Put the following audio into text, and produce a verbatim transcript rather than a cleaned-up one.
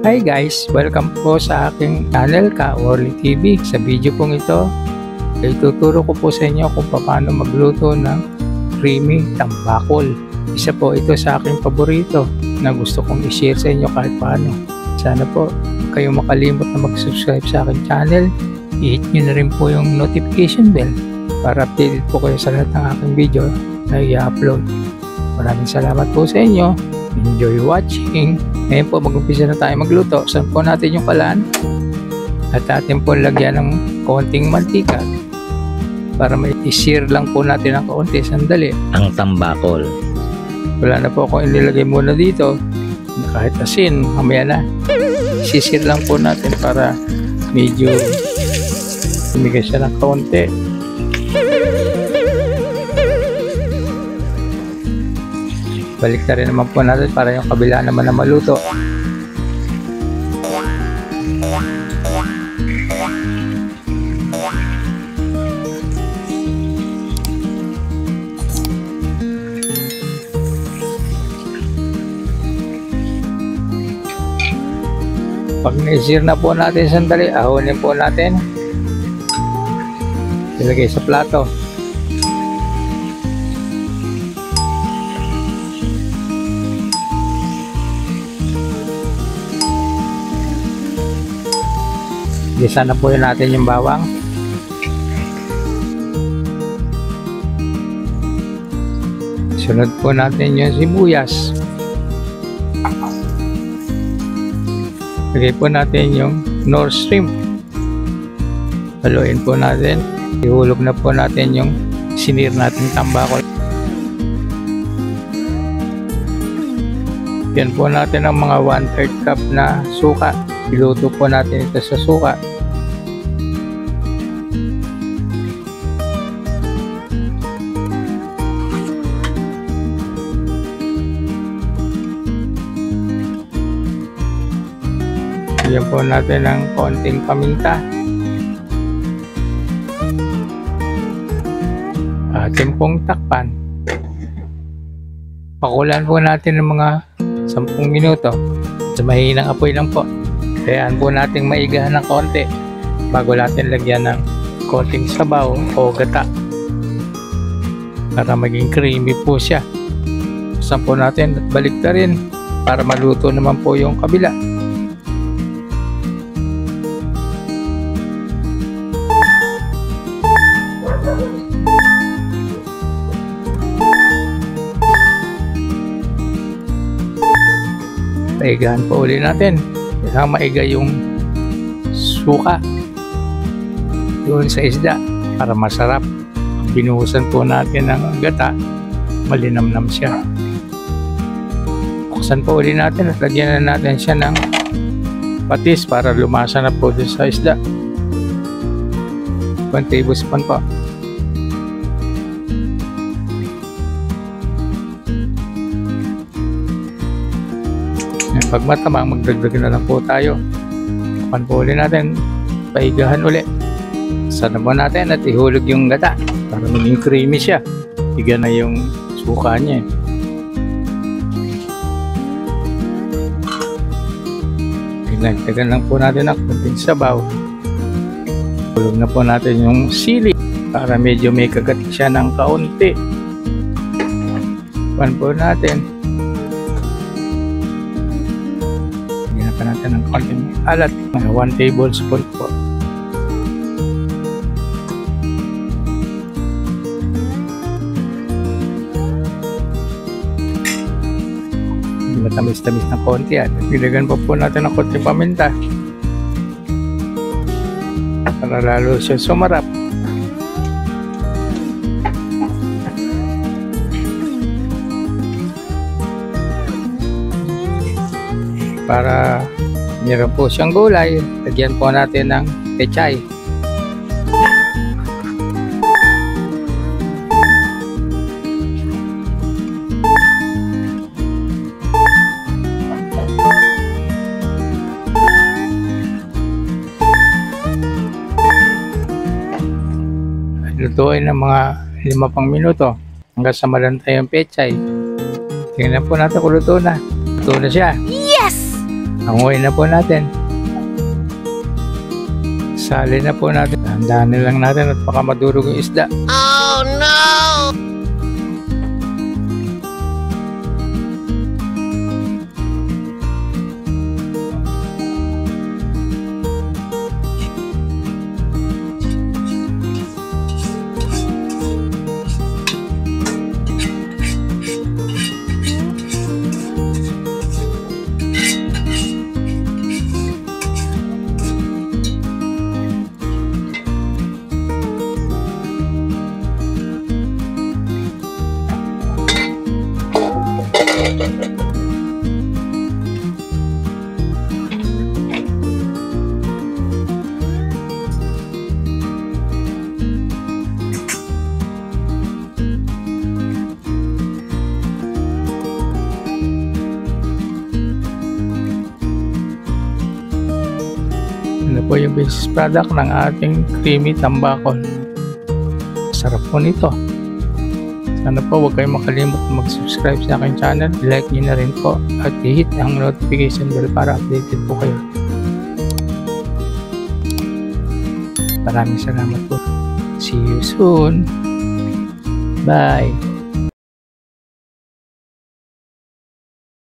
Hi guys! Welcome po sa aking channel, Ka Orly T V. Sa video pong ito, ay tuturo ko po sa inyo kung paano magluto ng creamy tambakol. Isa po ito sa aking paborito na gusto kong i-share sa inyo kahit paano. Sana po kayo makalimot na mag-subscribe sa aking channel. I-hit nyo na rin po yung notification bell para updated po kayo sa lahat ng aking video na i-upload. Maraming salamat po sa inyo. Enjoy watching. Ngayon po mag-umpisa na tayo magluto. Saan po natin yung kalan at atin po lagyan ng konting mantika para may i-sear lang po natin ng kaunti sandali ang tambakol. Wala na po akong inilagay muna dito, kahit asin mamaya na. I-sear lang po natin para medyo tumigay siya ng kaunti. Balik na rin naman po natin para yung kabila naman na maluto. Pag na-sear na po natin sandali, ahonin po natin. Ilagay sa plato. Gisa na po natin yung bawang. Sunod po natin yung sibuyas. Lagay po natin yung nor shrimp. Haluin po natin. Ihulog na po natin yung sinir natin tambakol. Yan po natin ang mga one third cup na suka. Iluto po natin ito sa suka. Bigyan po natin ng konting paminta. Atin pong takpan. Pakulan po natin ng mga sampung minuto. Sa mahinang apoy lang po. Kayaan po natin maigahan ng konti bago natin lagyan ng konting sabaw o gata para maging creamy po siya. Buksan po natin at balik na rin para maluto naman po yung kabila. Paigahan po ulit natin. Kailangan maiga yung suka doon sa isda para masarap. Binuhusan po natin ng gata, malinamnam siya. Buksan po ulit natin at lagyan na natin siya ng patis para lumasa na po doon sa isda. one tablespoon po. Pag matamang, magdagdag na lang po tayo. Tapan po ulit natin, paigahan ulit. Sana po natin at ihulog yung gata para maging creamy siya. Iga na yung suka niya. Pinagdagan lang po natin ang kunting sabaw. Hulog na po natin yung sili para medyo may kagat siya ng kaunti. Tapan po natin. Natin ng konting alat, mga one tablespoon po. Matamis-tamis ng konti at bilagyan po po natin ng konting paminta para lalo siya sumarap. Para meron po siyang gulay, lagyan po natin ng pechay. Lutuin ng mga lima pang minuto hanggang sa malantay ang pechay. Tingnan po natin kung luto na. Luto na siya. Yes! Hanguin na po natin. Sali na po natin. Dahan-dahanin lang natin at baka madurog yung isda. Oh no! Ano po yung basis product ng ating creamy tambakol. Sarap po nito. Sana po huwag kayong makalimot mag-subscribe sa aking channel. I-like nyo na rin po at i-hit ang notification bell para updated po kayo. Maraming salamat po. See you soon. Bye.